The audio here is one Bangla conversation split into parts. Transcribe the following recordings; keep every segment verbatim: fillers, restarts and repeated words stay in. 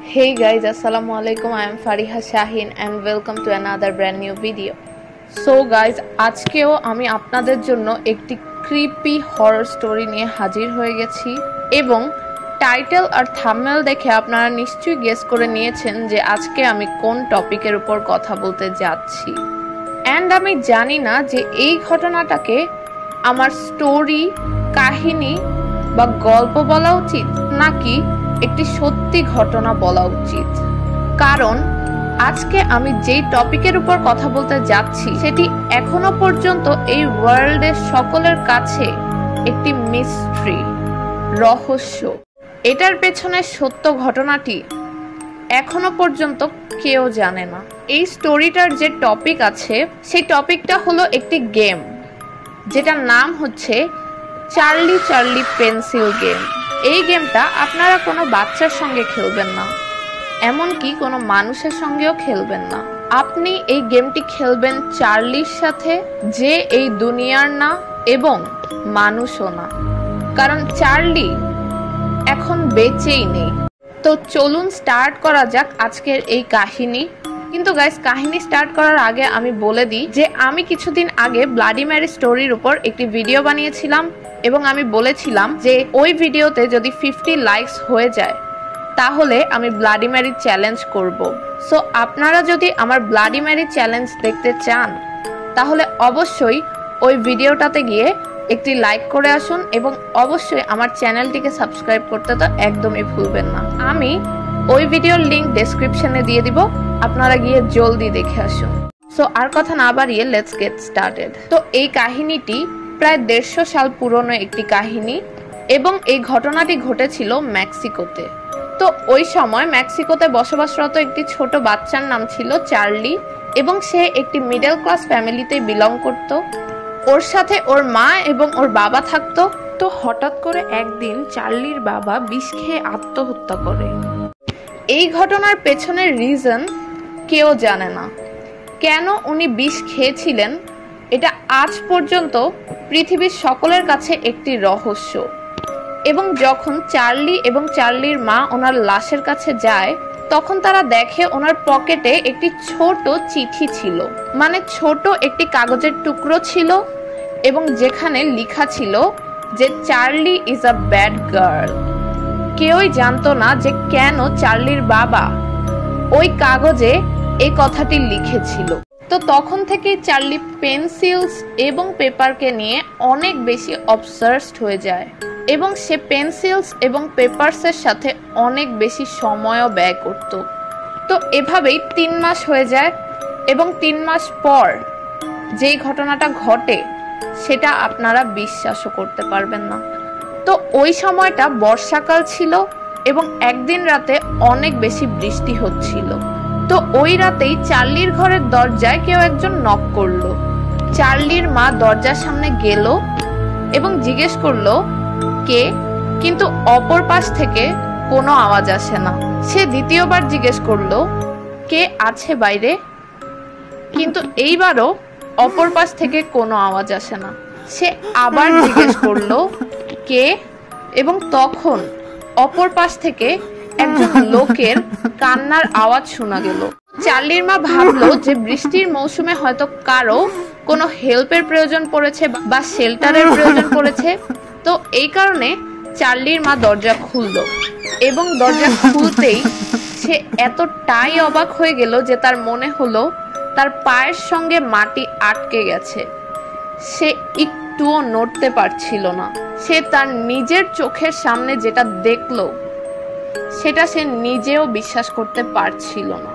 Hey guys, assalamu alaikum. I am Fariha Shaheen and welcome to another brand new video. So guys, আজকেও আমি আপনাদের জন্য একটি ক্রিপি হরর স্টোরি নিয়ে হাজির হয়ে গেছি এবং টাইটেল আর থাম্বনেল দেখে আপনারা নিশ্চয়ই গেস করে নিয়েছেন যে আজকে আমি কোন টপিকের উপর কথা বলতে যাচ্ছি। এন্ড আমি জানি না যে এই ঘটনাটাকে আমার স্টোরি, কাহিনী বা গল্প বলা উচিত নাকি একটি সত্যি ঘটনা বলা উচিত, কারণ আজকে আমি যেই টপিকের উপর কথা বলতে যাচ্ছি সেটি এখনো পর্যন্ত এই ওয়ার্ল্ডের সকলের কাছে একটি মিস্ট্রি, রহস্য। এটার পেছনে সত্য ঘটনাটি এখনো পর্যন্ত কেউ জানে না। এই স্টোরিটার যে টপিক আছে সেই টপিকটা হলো একটি গেম, যেটার নাম হচ্ছে চার্লি চার্লি পেন্সিল গেম। এই গেমটা আপনারা কোনো বাচ্চার সঙ্গে খেলবেন না, এমনকি কোনো মানুষের সঙ্গেও খেলবেন না। আপনি এই গেমটি খেলবেন চার্লির সাথে, যে এই দুনিয়ার না এবং মানুষও না, কারণ চার্লি এখন বেঁচেই নেই। তো চলুন স্টার্ট করা যাক আজকের এই কাহিনী। কিন্তু গাইস, কাহিনী স্টার্ট করার আগে আমি বলে দিই যে আমি কিছুদিন আগে ব্লাডি ম্যারি স্টোরির উপর একটি ভিডিও বানিয়েছিলাম এবং আমি বলেছিলাম যে ওই ভিডিওতে যদি ফিফটি লাইকস হয়ে যায় তাহলে আমি ব্লাডি ম্যারি চ্যালেঞ্জ করব। সো আপনারা যদি আমার ব্লাডি ম্যারি চ্যালেঞ্জ দেখতে চান তাহলে অবশ্যই ওই ভিডিওটাতে গিয়ে একটি লাইক করে আসুন এবং অবশ্যই আমার চ্যানেলটিকে সাবস্ক্রাইব করতে তো একদমই ভুলবেন না। আমি ওই ভিডিওর লিংক ডেসক্রিপশনে দিয়ে দিব, আপনারা গিয়ে জলদি দেখে আসুন। সো আর কথা না বাড়িয়ে লেটস গেট স্টার্টেড। তো এই কাহিনীটি প্রায় দেড়শো সাল পুরনো একটি কাহিনী এবং এই ঘটনাটি ঘটেছিল মেক্সিকোতে। তো ওই সময় মেক্সিকোতে বসবাসরত একটি ছোট বাচ্চার নাম ছিল চার্লি এবং সে একটি মিডল ক্লাস ফ্যামিলিতে বিলং করত। ওর সাথে ওর মা এবং ওর বাবা থাকতো। তো হঠাৎ করে একদিন চার্লির বাবা বিষ খেয়ে আত্মহত্যা করে। এই ঘটনার পেছনের রিজন কেউ জানে না। কেন উনি বিষ খেয়েছিলেন এটা আজ পর্যন্ত পৃথিবীর সকলের কাছে একটি রহস্য। এবং যখন চার্লি এবং চার্লির মা ওনার লাশের কাছে যায় তখন তারা দেখে ওনার পকেটে একটি ছোট চিঠি ছিল, মানে ছোট একটি কাগজের টুকরো ছিল এবং যেখানে লেখা ছিল যে Charlie is a bad girl. কেউই জানতো না যে কেন চার্লির বাবা ওই কাগজে এই কথাটি লিখেছিল। তো তখন থেকে চার্লি পেন্সিলস এবং পেপারকে নিয়ে অনেক বেশি অবসেসড হয়ে যায় এবং সে পেন্সিলস এবং পেপারসের সাথে অনেক বেশি সময়ও ব্যয় করত। তো এভাবেই তিন মাস হয়ে যায় এবং তিন মাস পর যেই ঘটনাটা ঘটে সেটা আপনারা বিশ্বাসও করতে পারবেন না। তো ওই সময়টা বর্ষাকাল ছিল এবং একদিন রাতে অনেক বেশি বৃষ্টি হচ্ছিল। তো ওই রাতেই চার্লির ঘরের দরজায় কেউ একজন নক করলো। চার্লির মা দরজার সামনে গেল এবং জিজ্ঞেস করলো কে, কিন্তু অপর পাশ থেকে কোনো আওয়াজ আসে না। সে দ্বিতীয়বার জিজ্ঞেস করলো কে আছে বাইরে, কিন্তু এইবারও অপর পাশ থেকে কোনো আওয়াজ আসে না। সে আবার জিজ্ঞেস করলো কে, এবং তখন অপর পাশ থেকে একজন লোকের কান্নার আওয়াজ শোনা গেল। চার্লির মা ভাবলো যে বৃষ্টির মৌসুমে হয়তো কারো কোনো হেল্পের প্রয়োজন পড়েছে বা শেল্টারের প্রয়োজন পড়েছে। তো এই কারণে চার্লির মা দরজা খুললো এবং দরজা খুলতেই সে এতটাই অবাক হয়ে গেল যে তার মনে হলো তার পায়ের সঙ্গে মাটি আটকে গেছে। সে একটুও নড়তে পারছিল না। সে তার নিজের চোখের সামনে যেটা দেখলো সেটা সে নিজেও বিশ্বাস করতে পারছিল না,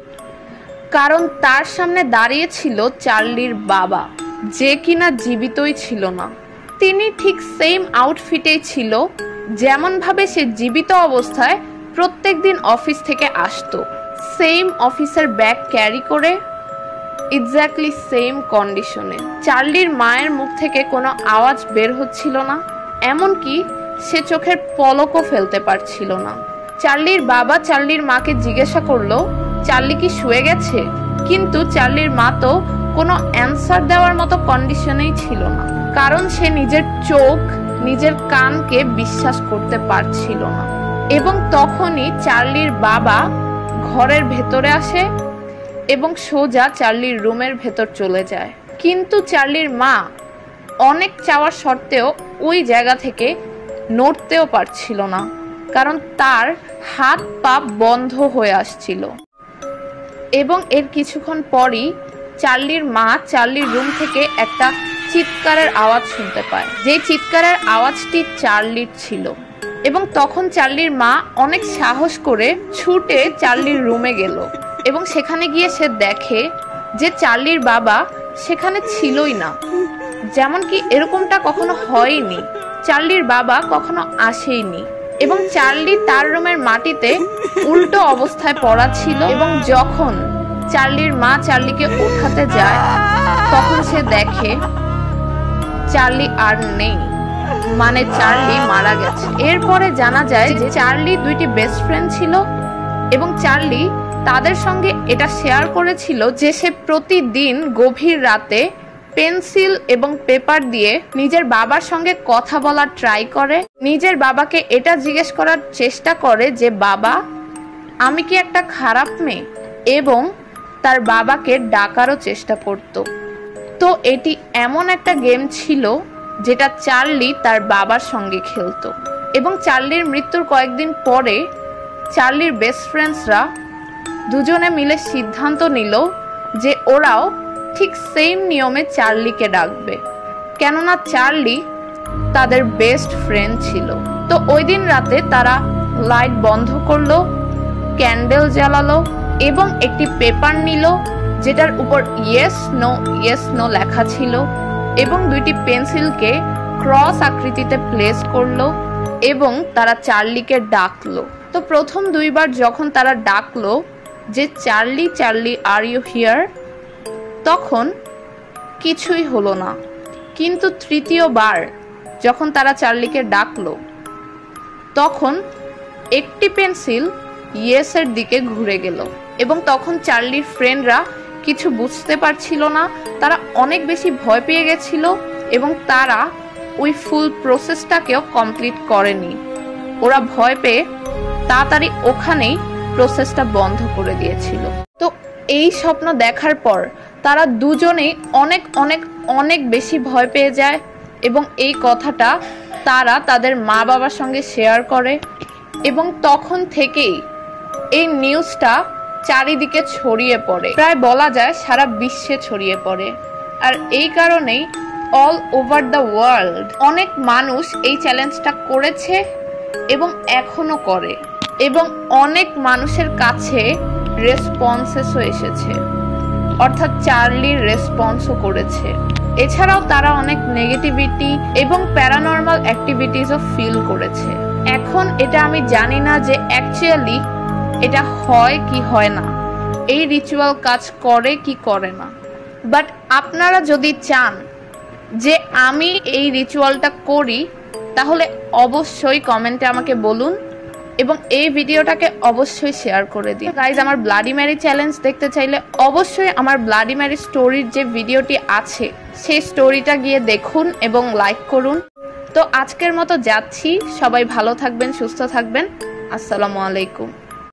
কারণ তার সামনে দাঁড়িয়ে ছিল চার্লির বাবা, যে কিনা জীবিতই ছিল না। তিনি ঠিক সেম আউটফিটেই ছিল যেমন ভাবে সে জীবিত অবস্থায় প্রত্যেকদিন অফিস থেকে আসতো। সেম অফিসের ব্যাগ ক্যারি করে, এক্স্যাক্টলি সেম কন্ডিশনে। চার্লির মায়ের মুখ থেকে কোনো আওয়াজ বের হচ্ছিল না, এমনকি সে চোখের পলকও ফেলতে পারছিল না। চার্লির বাবা চার্লির মাকে জিজ্ঞাসা করলো চার্লি কি শুয়ে গেছে, কিন্তু চার্লির মা তো কোনো অ্যান্সার দেওয়ার মতো কন্ডিশনেই ছিল না, কারণ সে নিজের চোখ, নিজের কানকে বিশ্বাস করতে পারছিল না। এবং তখনই চার্লির বাবা ঘরের ভেতরে আসে এবং সোজা চার্লির রুমের ভেতর চলে যায়। কিন্তু চার্লির মা অনেক চাওয়ার সত্ত্বেও ওই জায়গা থেকে নড়তেও পারছিল না, কারণ তার হাত পা বন্ধ হয়ে আসছিল। এবং এর কিছুক্ষণ পরই চার্লির মা চার্লির রুম থেকে একটা চিৎকারের আওয়াজ শুনতে পায়, যেই চিৎকারের আওয়াজটি চার্লির ছিল। এবং তখন চার্লির মা অনেক সাহস করে ছুটে চার্লির রুমে গেল এবং সেখানে গিয়ে সে দেখে যে চার্লির বাবা সেখানে ছিলই না। যেমন কি এরকমটা কখনো হয়নি, চার্লির বাবা কখনো আসেইনি। এবং চার্লি তার রুমের মাটিতে উল্টো অবস্থায় পড়া ছিল। এবং যখন চার্লির মা চার্লিকে ওঠাতে যায় তখন সে দেখে চার্লি আর নেই, মানে চার্লি মারা গেছে। এরপরে জানা যায় যে চার্লি দুইটি বেস্ট ফ্রেন্ড ছিল এবং চার্লি তাদের সঙ্গে এটা শেয়ার করেছিল যে সে প্রতিদিন গভীর রাতে পেন্সিল এবং পেপার দিয়ে নিজের বাবার সঙ্গে কথা বলার ট্রাই করে, নিজের বাবাকে এটা জিজ্ঞেস করার চেষ্টা করে যে বাবা আমি কি একটা খারাপ মেয়ে, এবং তার বাবাকে ডাকারও চেষ্টা করত। তো এটি এমন একটা গেম ছিল যেটা চার্লি তার বাবার সঙ্গে খেলতো। এবং চার্লির মৃত্যুর কয়েকদিন পরে চার্লির বেস্ট ফ্রেন্ডসরা দুজনে মিলে সিদ্ধান্ত নিল যে ওরাও ঠিক সেম নিয়মে চার্লিকে ডাকবে, কেননা চার্লি তাদের বেস্ট ফ্রেন্ড ছিল। তো ওই দিন রাতে তারা লাইট বন্ধ করলো, ক্যান্ডেল জ্বালালো এবং একটি পেপার নিল যেটার উপর ইয়েস নো ইয়েস নো লেখা ছিল, এবং দুইটি পেন্সিলকে ক্রস আকৃতিতে প্লেস করলো এবং তারা চার্লিকে ডাকলো। তো প্রথম দুইবার যখন তারা ডাকলো যে Charlie Charlie are you here, তখন কিছুই হলো না। কিন্তু তৃতীয়বার যখন তারা চার্লিকে ডাকলো তখন একটি পেন্সিল ইয়েসের দিকে ঘুরে গেল। এবং তখন চার্লির ফ্রেন্ডরা কিছু বুঝতে পারছিল না, তারা অনেক বেশি ভয় পেয়ে গেছিল এবং তারা ওই ফুল প্রসেসটাকেও কমপ্লিট করেনি। ওরা ভয় পেয়ে তাড়াতাড়ি ওখানেই প্রসেসটা বন্ধ করে দিয়েছিল। তো এই স্বপ্ন দেখার পর তারা দুজনেই অনেক অনেক অনেক বেশি ভয় পেয়ে যায় এবং এই কথাটা তারা তাদের মা বাবার সঙ্গে শেয়ার করে। এবং তখন থেকেই এই নিউজটা চারিদিকে ছড়িয়ে পড়ে, প্রায় বলা যায় সারা বিশ্বে ছড়িয়ে পড়ে। আর এই কারণেই অল ওভার দ্য ওয়ার্ল্ড অনেক মানুষ এই চ্যালেঞ্জটা করেছে এবং এখনো করে, এবং অনেক মানুষের কাছে রেসপন্সেসও এসেছে, অর্থাৎ চার্লির রেসপন্সও করেছে। এছাড়াও তারা অনেক নেগেটিভিটি এবং প্যারানর্মাল অ্যাক্টিভিটিসও ফিল করেছে। এখন এটা আমি জানি না যে অ্যাকচুয়ালি এটা হয় কি হয় না, এই রিচুয়াল কাজ করে কি করে না, বাট আপনারা যদি চান যে আমি এই রিচুয়ালটা করি তাহলে অবশ্যই কমেন্টে আমাকে বলুন এবং এই ভিডিওটাকে অবশ্যই শেয়ার করে দিন। গাইজ, আমার ব্লাডি ম্যারি চ্যালেঞ্জ দেখতে চাইলে অবশ্যই আমার ব্লাডি ম্যারি স্টোরির যে ভিডিওটি আছে সেই স্টোরিটা গিয়ে দেখুন এবং লাইক করুন। তো আজকের মতো যাচ্ছি, সবাই ভালো থাকবেন, সুস্থ থাকবেন। আসসালামু আলাইকুম।